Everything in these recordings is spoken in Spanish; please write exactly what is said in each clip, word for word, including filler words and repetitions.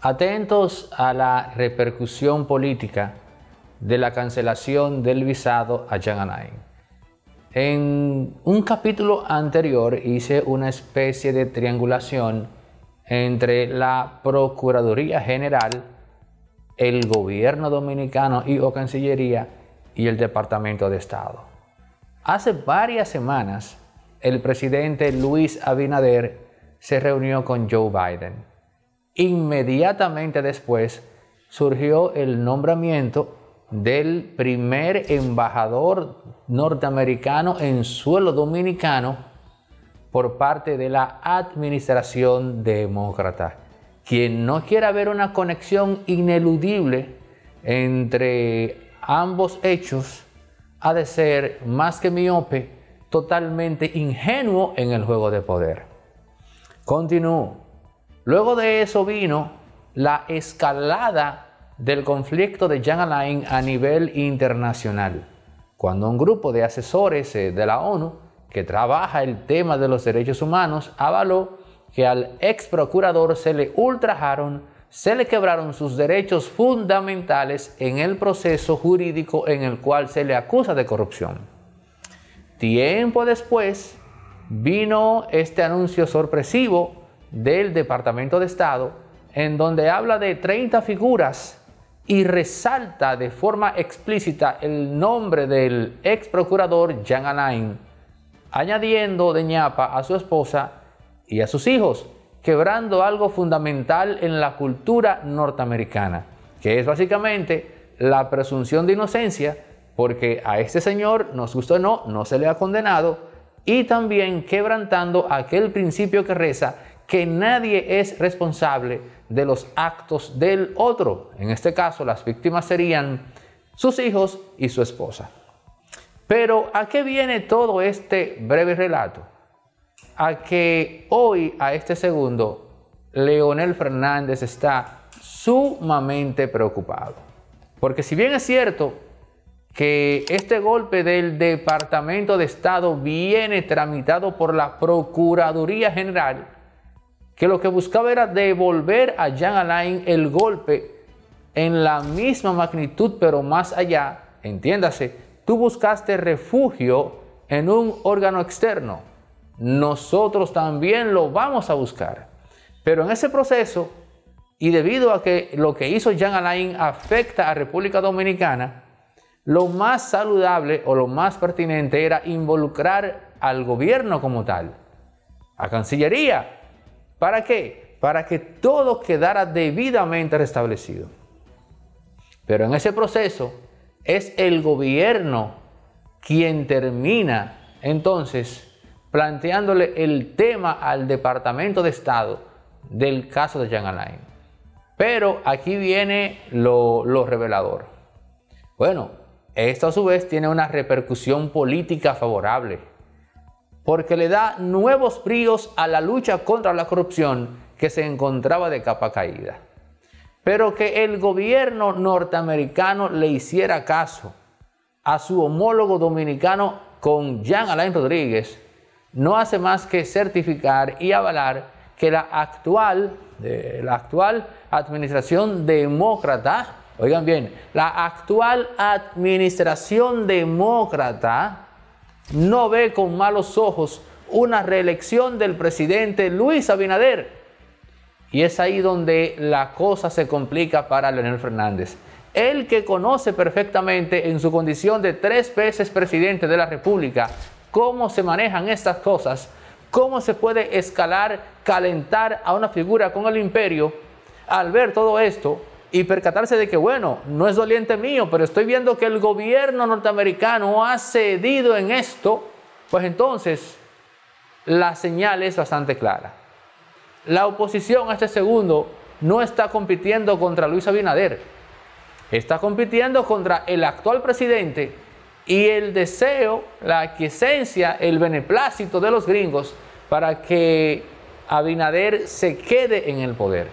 Atentos a la repercusión política de la cancelación del visado a Jean Alain. En un capítulo anterior hice una especie de triangulación entre la Procuraduría General, el gobierno dominicano y o Cancillería y el Departamento de Estado. Hace varias semanas, el presidente Luis Abinader se reunió con Joe Biden. Inmediatamente después surgió el nombramiento del primer embajador norteamericano en suelo dominicano por parte de la administración demócrata. Quien no quiera ver una conexión ineludible entre ambos hechos ha de ser más que miope, totalmente ingenuo en el juego de poder. Continúo. Luego de eso vino la escalada del conflicto de Jean Alain a nivel internacional, cuando un grupo de asesores de la ONU que trabaja el tema de los derechos humanos avaló que al ex procurador se le ultrajaron, se le quebraron sus derechos fundamentales en el proceso jurídico en el cual se le acusa de corrupción. Tiempo después vino este anuncio sorpresivo del Departamento de Estado, en donde habla de treinta figuras y resalta de forma explícita el nombre del ex procurador Jean Alain, añadiendo de ñapa a su esposa y a sus hijos, quebrando algo fundamental en la cultura norteamericana, que es básicamente la presunción de inocencia, porque a este señor, nos guste o no, no se le ha condenado, y también quebrantando aquel principio que reza que nadie es responsable de los actos del otro. En este caso, las víctimas serían sus hijos y su esposa. Pero, ¿a qué viene todo este breve relato? A que hoy, a este segundo, Leonel Fernández está sumamente preocupado. Porque si bien es cierto que este golpe del Departamento de Estado viene tramitado por la Procuraduría General, que lo que buscaba era devolver a Jean Alain el golpe en la misma magnitud, pero más allá, entiéndase, tú buscaste refugio en un órgano externo. Nosotros también lo vamos a buscar. Pero en ese proceso, y debido a que lo que hizo Jean Alain afecta a República Dominicana, lo más saludable o lo más pertinente era involucrar al gobierno como tal, a Cancillería. ¿Para qué? Para que todo quedara debidamente restablecido. Pero en ese proceso es el gobierno quien termina entonces planteándole el tema al Departamento de Estado del caso de Jean Alain. Pero aquí viene lo, lo revelador. Bueno, esto a su vez tiene una repercusión política favorable, porque le da nuevos bríos a la lucha contra la corrupción que se encontraba de capa caída. Pero que el gobierno norteamericano le hiciera caso a su homólogo dominicano con Jean Alain Rodríguez no hace más que certificar y avalar que la actual, eh, la actual administración demócrata, oigan bien, la actual administración demócrata no ve con malos ojos una reelección del presidente Luis Abinader. Y es ahí donde la cosa se complica para Leonel Fernández. Él, que conoce perfectamente en su condición de tres veces presidente de la República cómo se manejan estas cosas, cómo se puede escalar, calentar a una figura con el imperio, al ver todo esto y percatarse de que, bueno, no es doliente mío, pero estoy viendo que el gobierno norteamericano ha cedido en esto, pues entonces la señal es bastante clara. La oposición a este segundo no está compitiendo contra Luis Abinader, está compitiendo contra el actual presidente y el deseo, la aquiescencia, el beneplácito de los gringos para que Abinader se quede en el poder.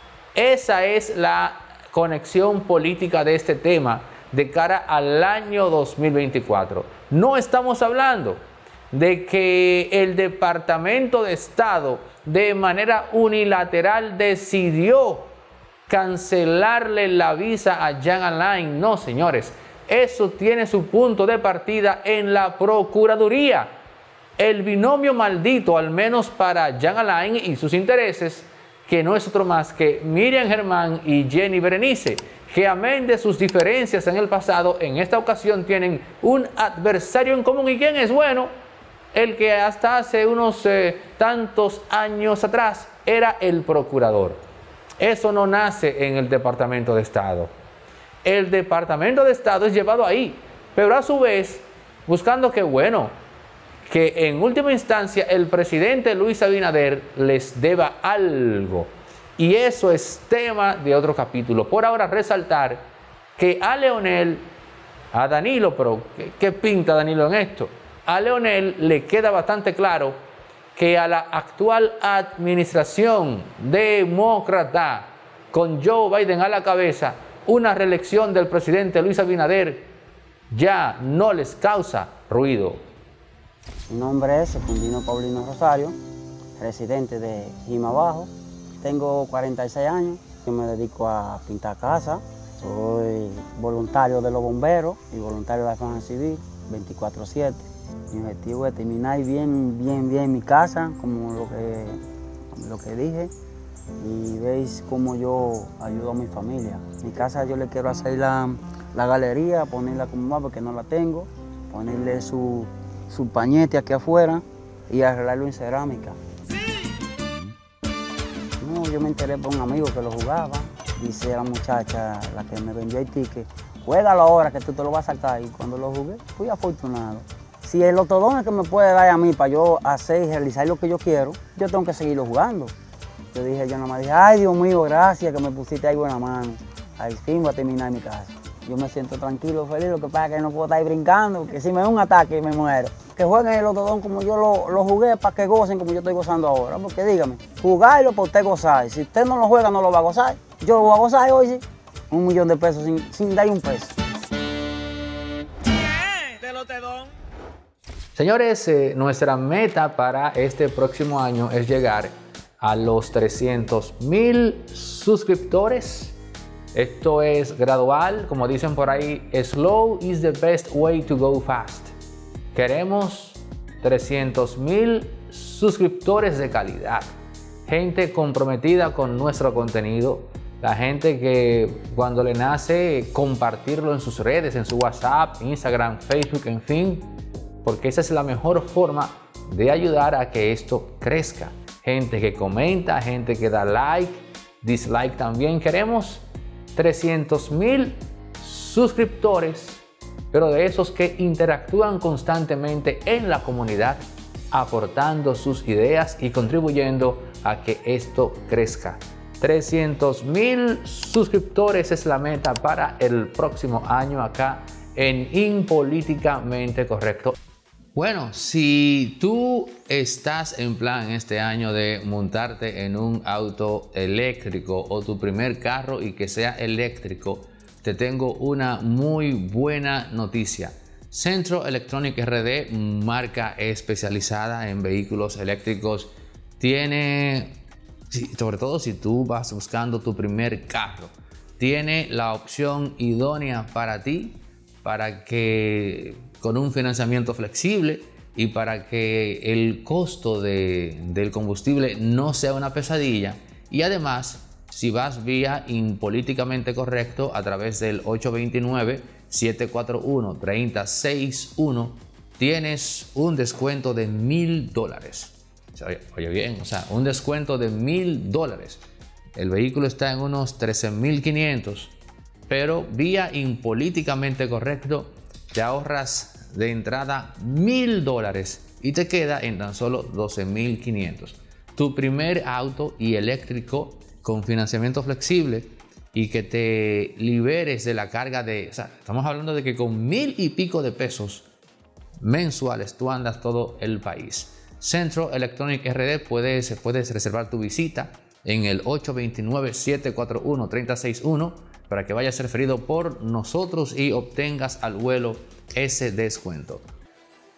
Esa es la conexión política de este tema de cara al año dos mil veinticuatro. No estamos hablando de que el Departamento de Estado de manera unilateral decidió cancelarle la visa a Jean Alain. No, señores, eso tiene su punto de partida en la Procuraduría. El binomio maldito, al menos para Jean Alain y sus intereses, que no es otro más que Miriam Germán y Jenny Berenice, que amén de sus diferencias en el pasado, en esta ocasión tienen un adversario en común. ¿Y quién es? Bueno, el que hasta hace unos eh, tantos años atrás era el procurador. Eso no nace en el Departamento de Estado. El Departamento de Estado es llevado ahí, pero a su vez buscando que, bueno, que en última instancia el presidente Luis Abinader les deba algo. Y eso es tema de otro capítulo. Por ahora resaltar que a Leonel, a Danilo, pero ¿qué, qué pinta Danilo en esto? A Leonel le queda bastante claro que a la actual administración demócrata, con Joe Biden a la cabeza, una reelección del presidente Luis Abinader ya no les causa ruido. Mi nombre es Secundino Paulino Rosario, residente de Jimabajo. Tengo cuarenta y seis años, yo me dedico a pintar casas, soy voluntario de los bomberos y voluntario de la defensa civil, veinticuatro siete. Mi objetivo es terminar bien, bien, bien mi casa, como lo que, lo que dije, y veis cómo yo ayudo a mi familia. Mi casa yo le quiero hacer la, la galería, ponerla como va porque no la tengo, ponerle su, su pañete aquí afuera y arreglarlo en cerámica. No, yo me enteré por un amigo que lo jugaba, dice la muchacha, la que me vendió el ticket, juégalo ahora que tú te lo vas a saltar. Y cuando lo jugué, fui afortunado. Si el otodón es que me puede dar a mí para yo hacer y realizar lo que yo quiero, yo tengo que seguirlo jugando. Yo dije, yo nada más dije, ay Dios mío, gracias que me pusiste ahí buena mano. Al fin voy a terminar mi casa. Yo me siento tranquilo, feliz, lo que pasa es que no puedo estar ahí brincando, porque si me da un ataque me muero. Que jueguen el otodón como yo lo, lo jugué, para que gocen como yo estoy gozando ahora. Porque dígame, jugarlo para usted gozar. Si usted no lo juega, no lo va a gozar. Yo lo voy a gozar hoy, sí. Un millón de pesos sin, sin dar un peso. Señores, eh, nuestra meta para este próximo año es llegar a los trescientos mil suscriptores. Esto es gradual, como dicen por ahí, slow is the best way to go fast. Queremos trescientos mil suscriptores de calidad, gente comprometida con nuestro contenido, la gente que cuando le nace compartirlo en sus redes, en su WhatsApp, Instagram, Facebook, en fin, porque esa es la mejor forma de ayudar a que esto crezca. Gente que comenta, gente que da like, dislike también. Queremos trescientos mil suscriptores, pero de esos que interactúan constantemente en la comunidad, aportando sus ideas y contribuyendo a que esto crezca. trescientos mil suscriptores es la meta para el próximo año acá en Impolíticamente Correcto. Bueno, si tú estás en plan este año de montarte en un auto eléctrico o tu primer carro y que sea eléctrico, te tengo una muy buena noticia. Centro Electronic R D, marca especializada en vehículos eléctricos, tiene, sobre todo si tú vas buscando tu primer carro, tiene la opción idónea para ti, para que con un financiamiento flexible y para que el costo de, del combustible no sea una pesadilla. Y además, si vas vía Impolíticamente Correcto a través del ocho dos nueve, siete cuatro uno, tres cero seis uno, tienes un descuento de mil dólares. Oye, oye bien, o sea, un descuento de mil dólares. El vehículo está en unos trece mil quinientos, pero vía Impolíticamente Correcto te ahorras de entrada mil dólares y te queda en tan solo doce mil quinientos. Tu primer auto y eléctrico con financiamiento flexible y que te liberes de la carga de, o sea, estamos hablando de que con mil y pico de pesos mensuales tú andas todo el país. Centro Electronic R D, puedes, puedes reservar tu visita en el ocho dos nueve, siete cuatro uno, tres cero seis uno para que vayas referido por nosotros y obtengas al vuelo ese descuento.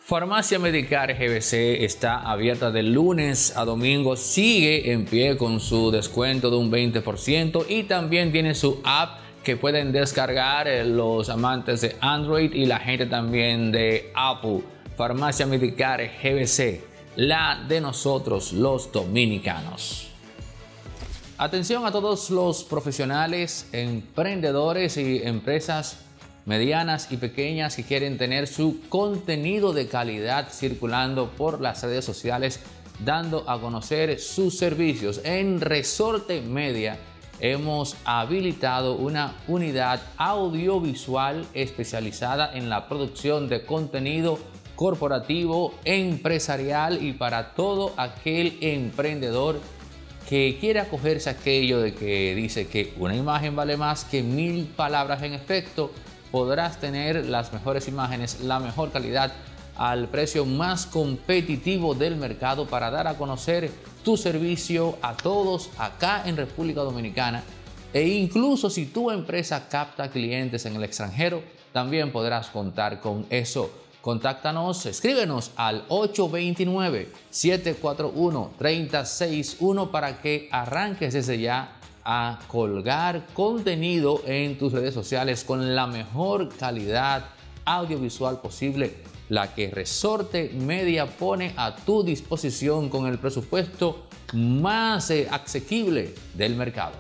Farmacia Medicare G B C está abierta de lunes a domingo, sigue en pie con su descuento de un veinte por ciento y también tiene su app que pueden descargar los amantes de Android y la gente también de Apple. Farmacia Medicare G B C, la de nosotros los dominicanos. Atención a todos los profesionales, emprendedores y empresas medianas y pequeñas que quieren tener su contenido de calidad circulando por las redes sociales, dando a conocer sus servicios. En Resorte Media hemos habilitado una unidad audiovisual especializada en la producción de contenido corporativo, empresarial y para todo aquel emprendedor que quiere acogerse a aquello de que dice que una imagen vale más que mil palabras. En efecto, podrás tener las mejores imágenes, la mejor calidad al precio más competitivo del mercado para dar a conocer tu servicio a todos acá en República Dominicana. E incluso si tu empresa capta clientes en el extranjero, también podrás contar con eso. Contáctanos, escríbenos al ocho dos nueve, siete cuatro uno, tres cero seis uno para que arranques desde ya a colgar contenido en tus redes sociales con la mejor calidad audiovisual posible, la que Resorte Media pone a tu disposición con el presupuesto más eh, asequible del mercado.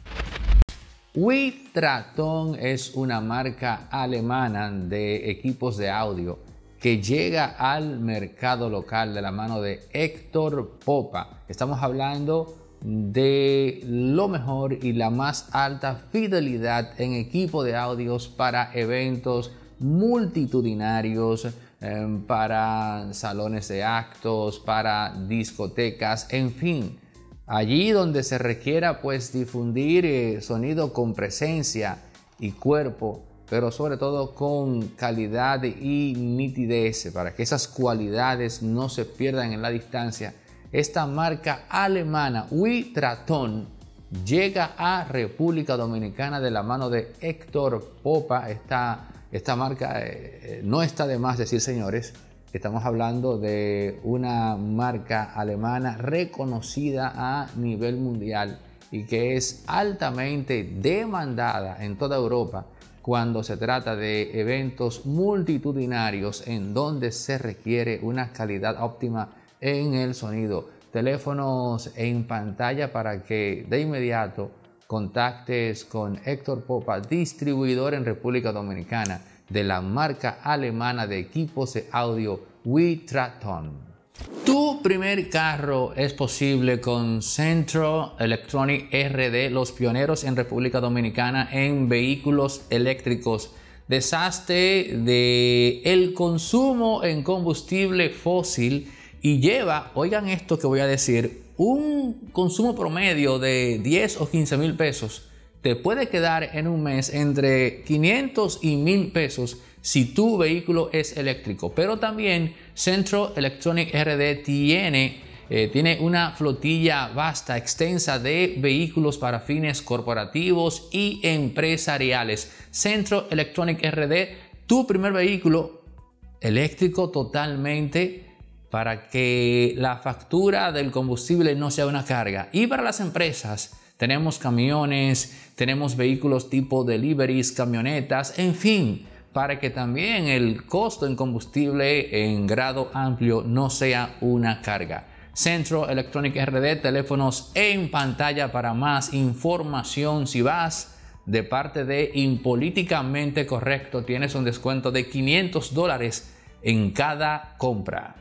Witraton es una marca alemana de equipos de audio que llega al mercado local de la mano de Héctor Popa. Estamos hablando de lo mejor y la más alta fidelidad en equipo de audios para eventos multitudinarios, eh, para salones de actos, para discotecas, en fin, allí donde se requiera pues difundir eh, sonido con presencia y cuerpo, pero sobre todo con calidad y nitidez para que esas cualidades no se pierdan en la distancia. Esta marca alemana Witraton llega a República Dominicana de la mano de Héctor Popa. Esta, esta marca eh, no está de más decir, señores, estamos hablando de una marca alemana reconocida a nivel mundial y que es altamente demandada en toda Europa cuando se trata de eventos multitudinarios en donde se requiere una calidad óptima en el sonido. Teléfonos en pantalla para que de inmediato contactes con Héctor Popa, distribuidor en República Dominicana de la marca alemana de equipos de audio Witraton. Tu primer carro es posible con Centro Electronic R D, los pioneros en República Dominicana en vehículos eléctricos. Deshazte de el consumo en combustible fósil y lleva, oigan esto que voy a decir, un consumo promedio de diez o quince mil pesos. Te puede quedar en un mes entre quinientos y mil pesos si tu vehículo es eléctrico. Pero también Centro Electronic R D tiene, eh, tiene una flotilla vasta, extensa de vehículos para fines corporativos y empresariales. Centro Electronic R D, tu primer vehículo eléctrico totalmente, para que la factura del combustible no sea una carga. Y para las empresas, tenemos camiones, tenemos vehículos tipo deliveries, camionetas, en fin, para que también el costo en combustible en grado amplio no sea una carga. Centro Electronic R D, teléfonos en pantalla para más información. Si vas de parte de Impolíticamente Correcto, tienes un descuento de quinientos dólares en cada compra.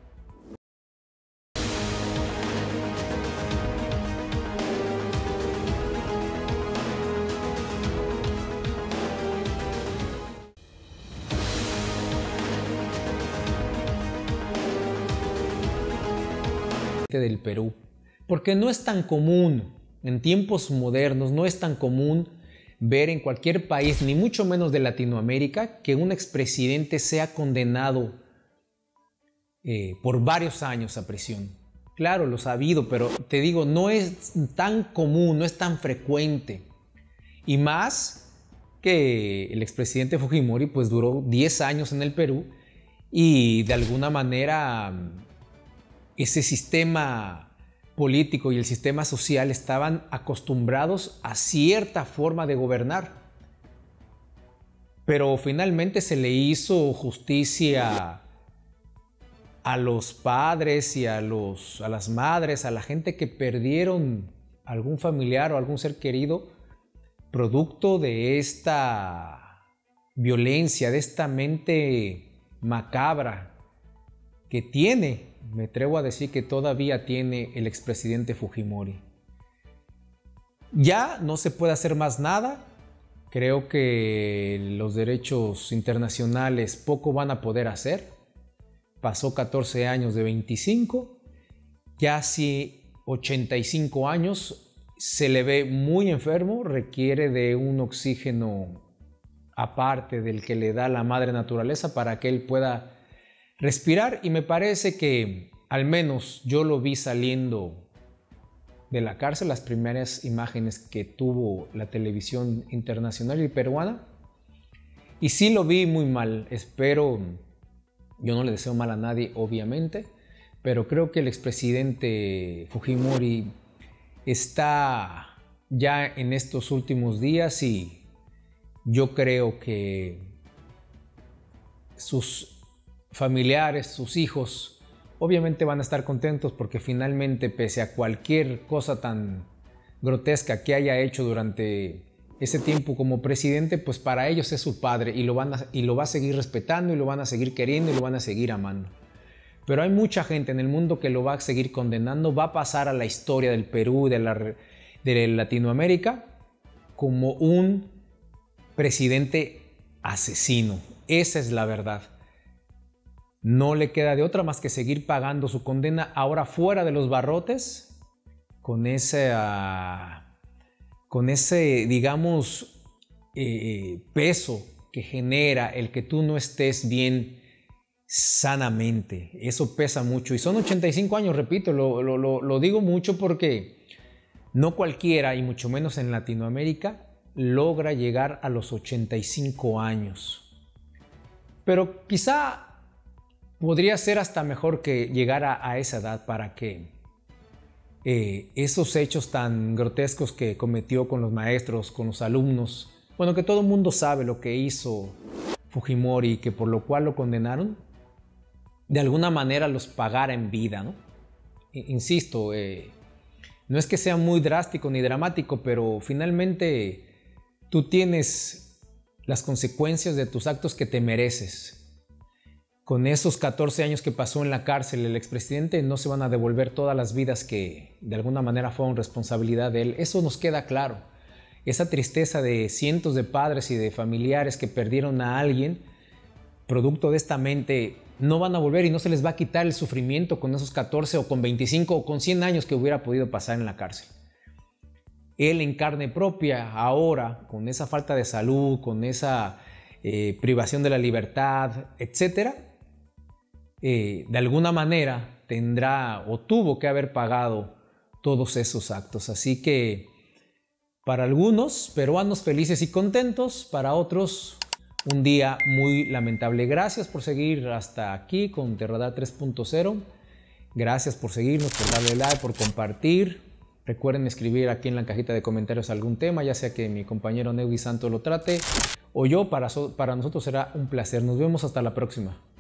Del Perú, porque no es tan común en tiempos modernos, no es tan común ver en cualquier país, ni mucho menos de Latinoamérica, que un expresidente sea condenado eh, por varios años a prisión. Claro, lo he sabido, pero te digo, no es tan común, no es tan frecuente. Y más que el expresidente Fujimori pues duró diez años en el Perú y de alguna manera ese sistema político y el sistema social estaban acostumbrados a cierta forma de gobernar. Pero finalmente se le hizo justicia a los padres y a, los, a las madres, a la gente que perdieron algún familiar o algún ser querido producto de esta violencia, de esta mente macabra que tiene, me atrevo a decir que todavía tiene el expresidente Fujimori. Ya no se puede hacer más nada. Creo que los derechos internacionales poco van a poder hacer. Pasó catorce años de veinticinco, ya hace ochenta y cinco años, se le ve muy enfermo, requiere de un oxígeno aparte del que le da la madre naturaleza para que él pueda respirar, y me parece que al menos yo lo vi saliendo de la cárcel, las primeras imágenes que tuvo la televisión internacional y peruana, y sí lo vi muy mal. Espero, yo no le deseo mal a nadie obviamente, pero creo que el expresidente Fujimori está ya en estos últimos días, y yo creo que sus familiares, sus hijos, obviamente van a estar contentos porque finalmente, pese a cualquier cosa tan grotesca que haya hecho durante ese tiempo como presidente, pues para ellos es su padre, y lo, van a, y lo va a seguir respetando, y lo van a seguir queriendo, y lo van a seguir amando. Pero hay mucha gente en el mundo que lo va a seguir condenando, va a pasar a la historia del Perú, de, la, de Latinoamérica, como un presidente asesino. Esa es la verdad. No le queda de otra más que seguir pagando su condena ahora fuera de los barrotes, con ese, uh, con ese digamos, eh, peso que genera el que tú no estés bien sanamente. Eso pesa mucho, y son ochenta y cinco años, repito, lo, lo, lo, lo digo mucho porque no cualquiera, y mucho menos en Latinoamérica, logra llegar a los ochenta y cinco años. Pero quizá podría ser hasta mejor que llegara a esa edad para que eh, esos hechos tan grotescos que cometió con los maestros, con los alumnos, bueno, que todo el mundo sabe lo que hizo Fujimori, que por lo cual lo condenaron, de alguna manera los pagara en vida, ¿no? Insisto, eh, no es que sea muy drástico ni dramático, pero finalmente tú tienes las consecuencias de tus actos que te mereces. Con esos catorce años que pasó en la cárcel el expresidente, no se van a devolver todas las vidas que de alguna manera fueron responsabilidad de él. Eso nos queda claro. Esa tristeza de cientos de padres y de familiares que perdieron a alguien, producto de esta mente, no van a volver, y no se les va a quitar el sufrimiento con esos catorce o con veinticinco o con cien años que hubiera podido pasar en la cárcel. Él en carne propia, ahora, con esa falta de salud, con esa eh, privación de la libertad, etcétera, Eh, de alguna manera tendrá o tuvo que haber pagado todos esos actos. Así que para algunos peruanos felices y contentos, para otros un día muy lamentable. Gracias por seguir hasta aquí con TerraDar tres punto cero. Gracias por seguirnos, por darle like, por compartir. Recuerden escribir aquí en la cajita de comentarios algún tema, ya sea que mi compañero Neudi Santo lo trate o yo. Para, so para nosotros será un placer. Nos vemos hasta la próxima.